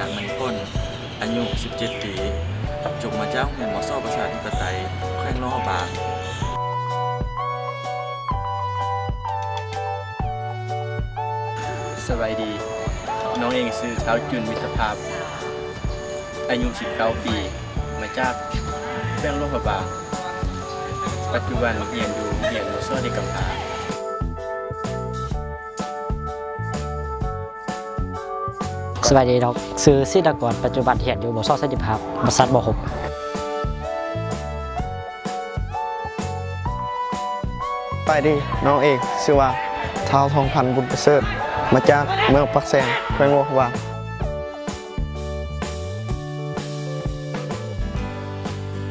างมณีพ้นอายุ 17 ปีจบมาจากโรงเรียนมอซอประชาธิปไตยแขวงหลวงพระบางสวัสดีน้องเองชื่อเท้าจุนมิตรภาพอายุ19 ปีมาจากแขวงหลวงพระบางปัจจุบันเรียนอยู่เรียนมอซอที่กำพาสวัสดีครับซื้อศิลปากรปัจจุบันเรียนอยู่มอซอสันติภาพบริษัทบ6 ไปดีน้องเอกชื่อว่าท้าวทองพันธุ์บุญประเสริฐมาจากเมืองปักแซงแขวงหลวงพระบาง